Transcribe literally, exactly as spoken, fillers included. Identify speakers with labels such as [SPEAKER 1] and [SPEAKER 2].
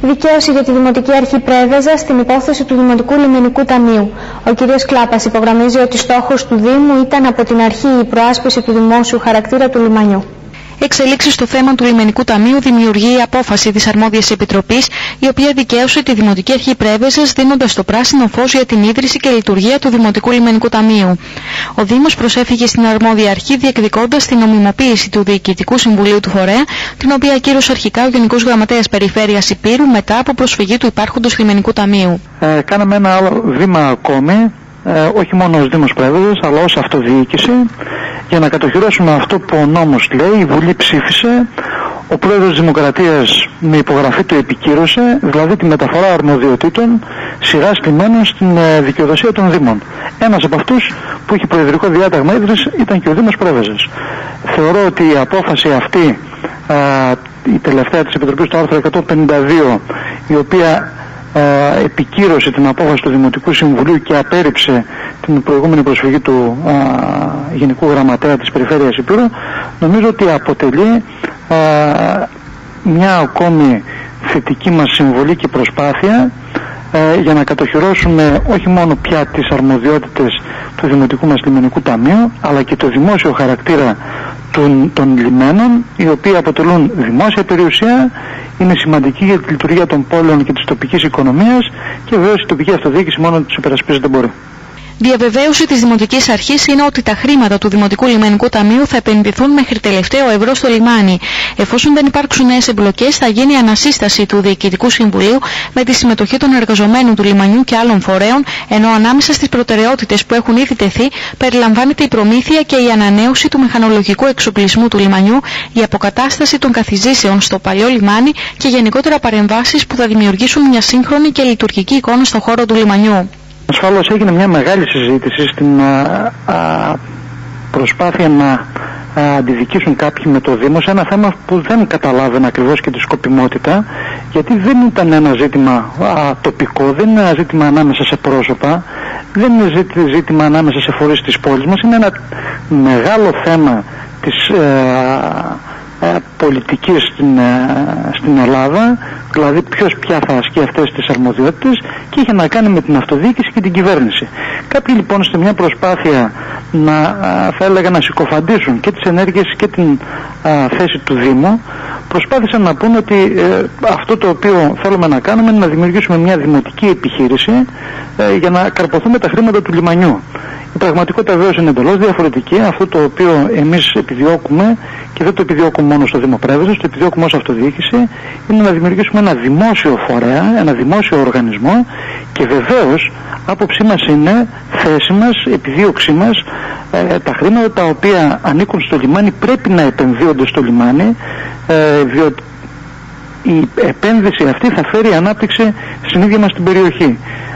[SPEAKER 1] Δικαίωση για τη Δημοτική Αρχή Πρέβεζα στην υπόθεση του Δημοτικού Λιμενικού Ταμείου. Ο κ. Κλάπας υπογραμμίζει ότι στόχος του Δήμου ήταν από την αρχή η προάσπιση του δημόσιου χαρακτήρα του λιμανιού.
[SPEAKER 2] Εξελίξεις στο θέμα του Λιμενικού Ταμείου δημιουργεί η απόφαση της αρμόδιας επιτροπής, η οποία δικαίωσε τη Δημοτική Αρχή Πρέβεζας δίνοντας το πράσινο φως για την ίδρυση και λειτουργία του Δημοτικού Λιμενικού Ταμείου. Ο Δήμος προσέφηκε στην αρμόδια αρχή διεκδικώντας την νομιμοποίηση του Διοικητικού Συμβουλίου του Φορέα, την οποία ακύρωσε αρχικά ο Γενικός Γραμματέας Περιφέρειας Ηπείρου μετά από προσφυγή του υπάρχοντος Λιμενικού Ταμείου.
[SPEAKER 3] Ε, κάναμε ένα άλλο βήμα ακόμη, ε, όχι μόνο ως Δήμος Πρέβεζας, αλλά ως αυτοδιοίκηση, για να κατοχυρώσουμε αυτό που ο νόμος λέει. Η Βουλή ψήφισε, ο Πρόεδρος της Δημοκρατίας με υπογραφή του επικύρωσε, δηλαδή τη μεταφορά αρμοδιοτήτων σειράς κειμένων στην ε, δικαιοδοσία των Δήμων. Ένας από αυτούς που είχε προεδρικό διάταγμα ίδρυση ήταν και ο Δήμος Πρέβεζας. Θεωρώ ότι η απόφαση αυτή, ε, η τελευταία της Επιτροπής του άρθρου εκατόν πενήντα δύο, η οποία ε, επικύρωσε την απόφαση του Δημοτικού Συμβουλίου και απέρριψε την προηγούμενη προσφυγή του α, Γενικού Γραμματέα της Περιφέρειας Ηπείρου, νομίζω ότι αποτελεί α, μια ακόμη θετική μας συμβολή και προσπάθεια ε, για να κατοχυρώσουμε όχι μόνο πια τις αρμοδιότητες του Δημοτικού μας Λιμενικού Ταμείου, αλλά και το δημόσιο χαρακτήρα των, των λιμένων, οι οποίοι αποτελούν δημόσια περιουσία, είναι σημαντική για τη λειτουργία των πόλεων και της τοπικής οικονομίας και βεβαίως η τοπική αυτοδιοίκηση μόνο τους υπερασπίζεται μπορεί.
[SPEAKER 2] Διαβεβαίωση της Δημοτικής Αρχής είναι ότι τα χρήματα του Δημοτικού Λιμενικού Ταμείου θα επενδυθούν μέχρι τελευταίο ευρώ στο λιμάνι. Εφόσον δεν υπάρξουν νέες εμπλοκές, θα γίνει ανασύσταση του Διοικητικού Συμβουλίου με τη συμμετοχή των εργαζομένων του λιμανιού και άλλων φορέων, ενώ ανάμεσα στις προτεραιότητες που έχουν ήδη τεθεί περιλαμβάνεται η προμήθεια και η ανανέωση του μηχανολογικού εξοπλισμού του λιμανιού, η αποκατάσταση των καθιζήσεων στο παλιό λιμάνι και γενικότερα παρεμβάσεις που θα δημιουργήσουν μια σύγχρονη και λειτουργική εικόνα στον χώρο του λιμανιού.
[SPEAKER 3] Ασφαλώς έγινε μια μεγάλη συζήτηση στην α, α, προσπάθεια να α, αντιδικήσουν κάποιοι με το Δήμο σε ένα θέμα που δεν καταλάβαινε ακριβώς και τη σκοπιμότητα, γιατί δεν ήταν ένα ζήτημα α, τοπικό, δεν είναι ένα ζήτημα ανάμεσα σε πρόσωπα, δεν είναι ζήτημα ανάμεσα σε φορείς της πόλης μας, είναι ένα μεγάλο θέμα της α, α, πολιτικής στην, α, στην Ελλάδα, δηλαδή ποιος πια θα ασκεί αυτές τις αρμοδιότητες, και είχε να κάνει με την αυτοδιοίκηση και την κυβέρνηση. Κάποιοι λοιπόν σε μια προσπάθεια να, θα έλεγα, να συκοφαντήσουν και τις ενέργειες και την α, θέση του Δήμου, προσπάθησαν να πούν ότι ε, αυτό το οποίο θέλουμε να κάνουμε είναι να δημιουργήσουμε μια δημοτική επιχείρηση ε, για να καρποθούμε τα χρήματα του λιμανιού. Η πραγματικότητα βέβαια είναι εντελώς διαφορετική. Αυτό το οποίο εμείς επιδιώκουμε, και δεν το επιδιώκουμε μόνο στο Δήμο Πρέβεζας, το επιδιώκουμε ως αυτοδιοίκηση, είναι να δημιουργήσουμε ένα δημόσιο φορέα, ένα δημόσιο οργανισμό, και βεβαίως άποψή μας είναι, θέση μας, επιδίωξή μας, ε, τα χρήματα τα οποία ανήκουν στο λιμάνι πρέπει να επενδύονται στο λιμάνι, ε, διότι η επένδυση αυτή θα φέρει ανάπτυξη στην ίδια μας την περιοχή.